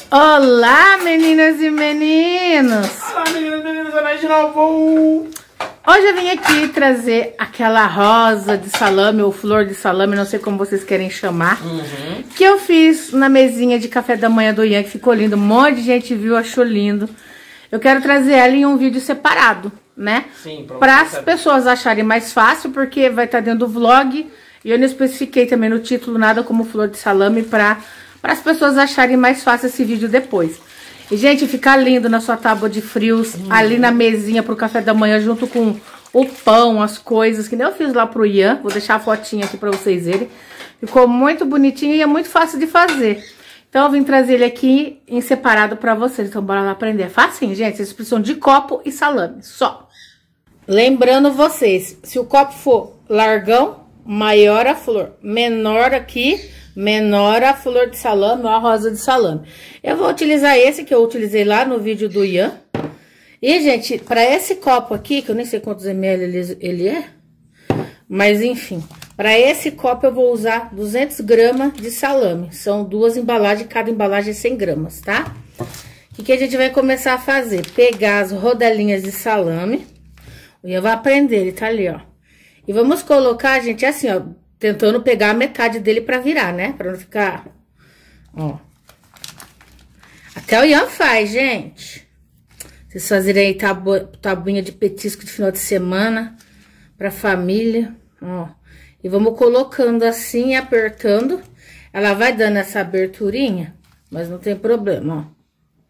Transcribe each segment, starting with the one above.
Olá, meninas e meninos! Olá, meninas e meninos, Ana de novo! Hoje eu vim aqui trazer aquela rosa de salame ou flor de salame, não sei como vocês querem chamar, que eu fiz na mesinha de café da manhã do Ian, que ficou lindo. Um monte de gente viu, achou lindo. Eu quero trazer ela em um vídeo separado, né? Sim, para as pessoas acharem mais fácil, porque vai estar dentro do vlog. E eu não especifiquei também no título nada como flor de salame para as pessoas acharem mais fácil esse vídeo depois. E, gente, fica lindo na sua tábua de frios, ali na mesinha pro café da manhã, junto com o pão, as coisas, que nem eu fiz lá pro Ian. Vou deixar a fotinha aqui pra vocês verem. Ficou muito bonitinho e é muito fácil de fazer. Então, eu vim trazer ele aqui em separado pra vocês. Então, bora lá aprender. É facinho, gente. Vocês precisam de copo e salame, só. Lembrando vocês, se o copo for largão, maior a flor. Menor aqui, menor a flor de salame ou a rosa de salame. Eu vou utilizar esse que eu utilizei lá no vídeo do Ian. E, gente, para esse copo aqui, que eu nem sei quantos ml ele é, mas enfim, para esse copo eu vou usar 200 gramas de salame. São duas embalagens, cada embalagem é 100 gramas, tá? O que a gente vai começar a fazer? Pegar as rodelinhas de salame. O Ian vai aprender, ele tá ali, ó. E vamos colocar, gente, assim, ó, tentando pegar a metade dele pra virar, né? Pra não ficar, ó. Até o Ian faz, gente. Vocês fazerem aí tabuinha de petisco de final de semana pra família, ó. E vamos colocando assim, apertando. Ela vai dando essa aberturinha, mas não tem problema, ó.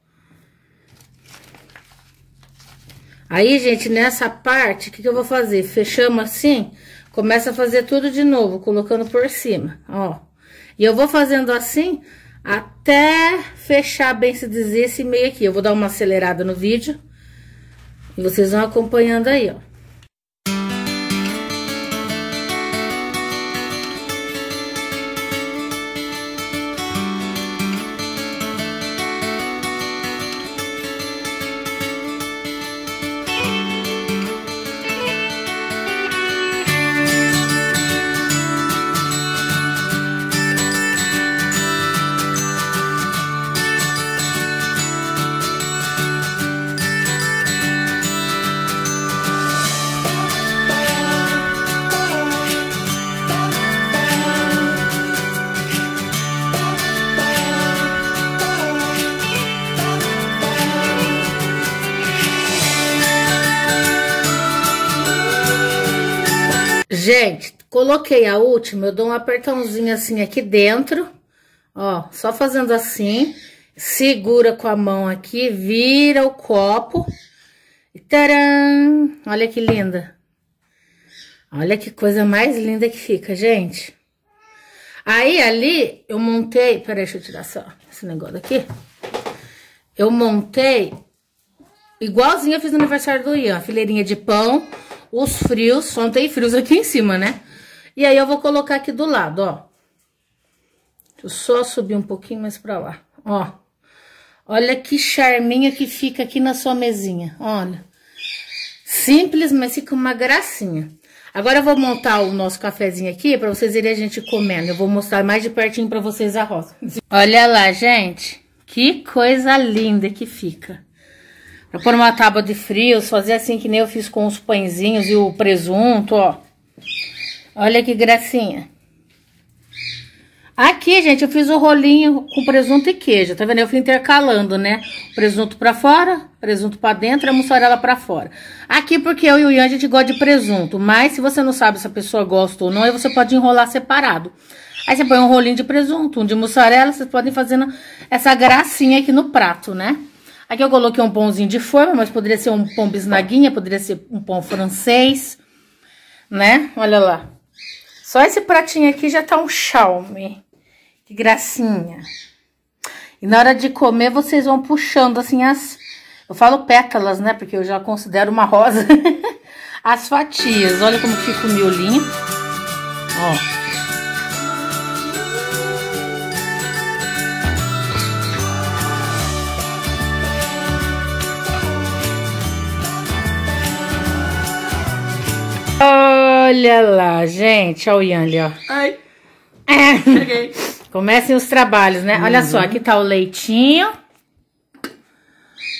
Aí, gente, nessa parte, o que eu vou fazer? Fechamos assim, começa a fazer tudo de novo, colocando por cima, ó. E eu vou fazendo assim, até fechar, bem se dizer, esse meio aqui. Eu vou dar uma acelerada no vídeo, e vocês vão acompanhando aí, ó. Gente, coloquei a última, eu dou um apertãozinho assim aqui dentro, ó, só fazendo assim, segura com a mão aqui, vira o copo, e taram! Olha que linda. Olha que coisa mais linda que fica, gente. Aí, ali, eu montei, peraí, deixa eu tirar só esse negócio daqui. Eu montei, igualzinho eu fiz no aniversário do Ian, fileirinha de pão, os frios, só não tem frios aqui em cima, né? E aí eu vou colocar aqui do lado, ó. Deixa eu só subir um pouquinho mais pra lá, ó. Olha que charminha que fica aqui na sua mesinha, olha. Simples, mas fica uma gracinha. Agora eu vou montar o nosso cafezinho aqui pra vocês verem a gente comendo. Eu vou mostrar mais de pertinho pra vocês a rosa. Olha lá, gente. Que coisa linda que fica. Pra pôr uma tábua de frios, fazer assim que nem eu fiz com os pãezinhos e o presunto, ó. Olha que gracinha. Aqui, gente, eu fiz o rolinho com presunto e queijo, tá vendo? Eu fui intercalando, né? Presunto pra fora, presunto pra dentro e a mussarela pra fora. Aqui porque eu e o Ian, a gente gosta de presunto, mas se você não sabe se a pessoa gosta ou não, aí você pode enrolar separado. Aí você põe um rolinho de presunto, um de mussarela, vocês podem fazer essa gracinha aqui no prato, né? Aqui eu coloquei um pãozinho de forma, mas poderia ser um pão bisnaguinha, poderia ser um pão francês, né? Olha lá. Só esse pratinho aqui já tá um charme. Que gracinha. E na hora de comer, vocês vão puxando assim as... Eu falo pétalas, né? Porque eu já considero uma rosa. As fatias. Olha como fica o miolinho. Ó. Olha lá, gente. Olha o Ian ali, ó. Ai, cheguei. Comecem os trabalhos, né? Olha só, aqui tá o leitinho.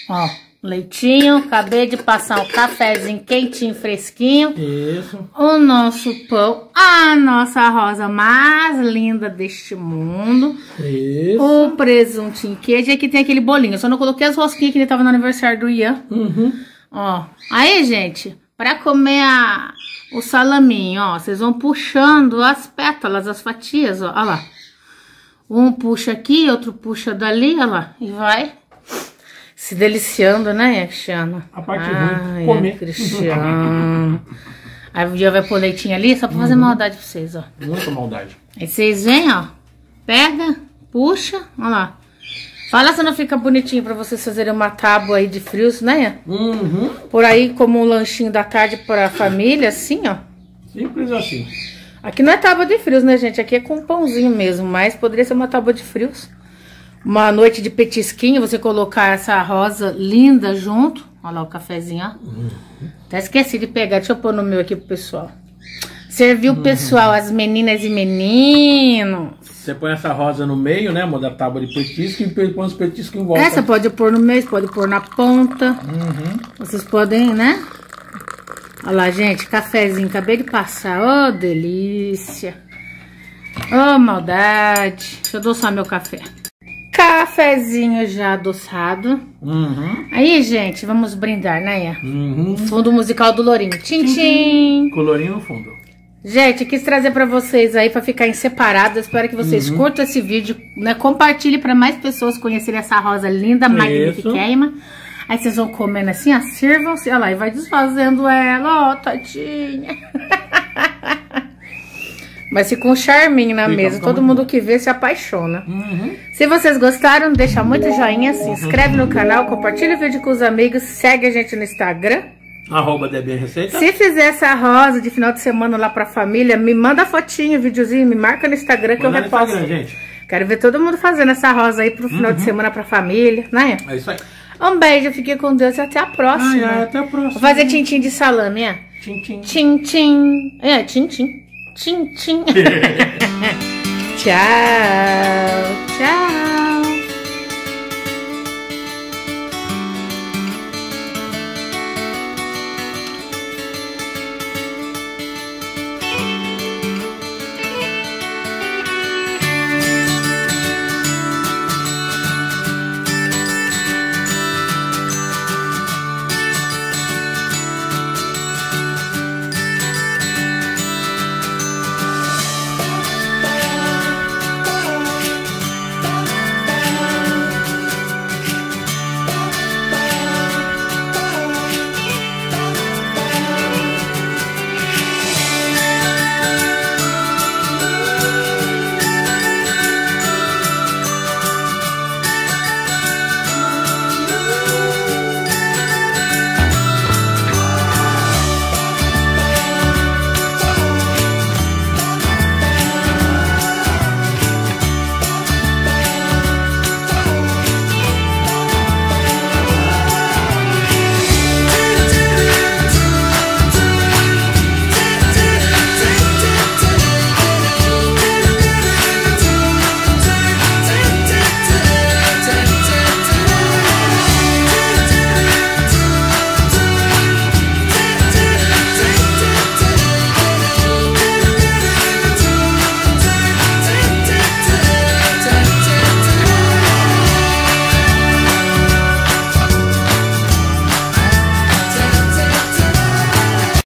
Ó, leitinho. Acabei de passar um cafezinho quentinho, fresquinho. Isso. O nosso pão. A nossa rosa mais linda deste mundo. Isso. O presuntinho queijo. E aqui tem aquele bolinho. Eu só não coloquei as rosquinhas que ele tava no aniversário do Ian. Ó. Aí, gente, pra comer o salaminho, ó, vocês vão puxando as pétalas, as fatias, ó. Olha lá. Um puxa aqui, outro puxa dali, olha lá. E vai se deliciando, né, Cristiano? A parte ruim, comer. Cristiano. Aí o dia vai pôr leitinho ali, só pra fazer maldade pra vocês, ó. Muita maldade. Aí vocês vêm, ó. Pega, puxa, olha lá. Fala se não fica bonitinho pra vocês fazerem uma tábua aí de frios, né? Por aí, como um lanchinho da tarde pra família, assim, ó. Simples assim. Aqui não é tábua de frios, né, gente? Aqui é com pãozinho mesmo, mas poderia ser uma tábua de frios. Uma noite de petisquinho, você colocar essa rosa linda junto. Olha lá o cafezinho, ó. Até esqueci de pegar, deixa eu pôr no meu aqui pro pessoal. Serviu o pessoal, as meninas e meninos. Você põe essa rosa no meio, né, amor, da tábua de petisco e põe os petiscos em volta. Essa pode pôr no meio, pode pôr na ponta. Vocês podem, né? Olha lá, gente, cafezinho, acabei de passar. Oh, delícia. Oh, maldade. Deixa eu adoçar meu café. Cafezinho já adoçado. Aí, gente, vamos brindar, né? Fundo musical do Lourinho. Tchim, tchim. Colorinho no fundo. Gente, quis trazer pra vocês aí, pra ficar em separado. Espero que vocês curtam esse vídeo, né? Compartilhe pra mais pessoas conhecerem essa rosa linda, magnífica. Aí vocês vão comendo assim, ó, sirvam-se. Olha lá, e vai desfazendo ela, ó, tadinha. Mas fica um charminho na mesa. Todo mundo que vê se apaixona. Se vocês gostaram, deixa muito joinha, se inscreve no canal, compartilha o vídeo com os amigos, segue a gente no Instagram. @DBReceita. Se fizer essa rosa de final de semana lá pra família, me manda fotinho, videozinho, me marca no Instagram que eu reposto. Gente. Quero ver todo mundo fazendo essa rosa aí pro final de semana pra família, né? É isso aí. Um beijo, fiquem com Deus e até a próxima. Até a próxima. Vou fazer tintim de salame, é? Tchim, tchim. Tchim, tchim. É, tchim, tchim. Tchim, tchim. Tchau.